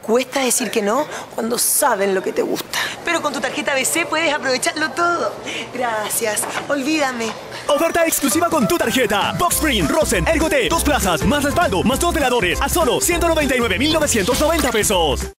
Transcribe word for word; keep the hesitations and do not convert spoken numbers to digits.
cuesta decir que no cuando saben lo que te gusta. Pero con tu tarjeta B C puedes aprovecharlo todo. Gracias. Olvídame. Oferta exclusiva con tu tarjeta. Boxspring, Rosen, Ergoté, dos plazas, más respaldo, más dos veladores, a solo ciento noventa y nueve mil novecientos noventa pesos.